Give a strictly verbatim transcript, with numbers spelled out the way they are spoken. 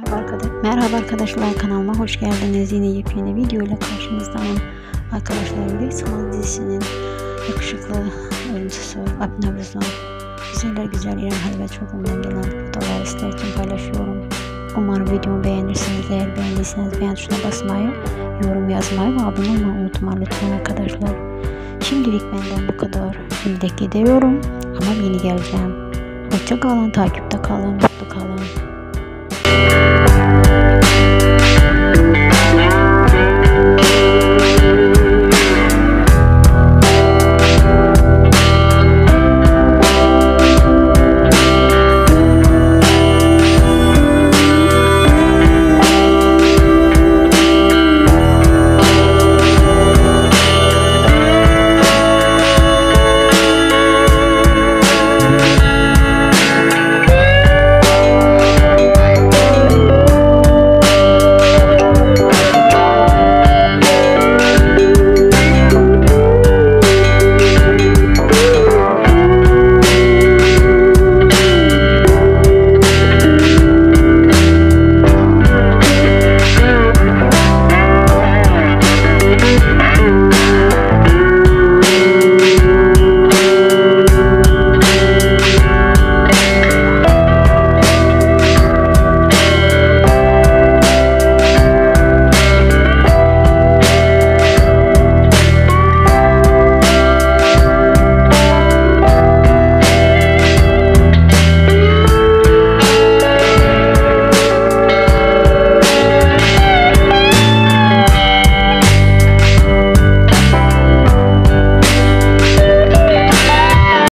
Merhaba arkadaşlar, merhaba arkadaşlar kanalıma hoş geldiniz. Yine yepyeni video ile karşınızdayım. Arkadaşlar Veysel dizisinin yakışıklı oyuncusu Abi Nabuz'un güzeller güzel İrem Halibet çocuğundan gelen fotoğrafları sizler için paylaşıyorum. Umarım videomu beğenirsiniz. Eğer beğendiyseniz beğen tuşuna basmayı, yorum yazmayı ve abone olmayı unutmayın lütfen arkadaşlar. Şimdilik benden bu kadar. Şimdi gidiyorum ama yeni geleceğim. Hoşça kalın, takipte kalın.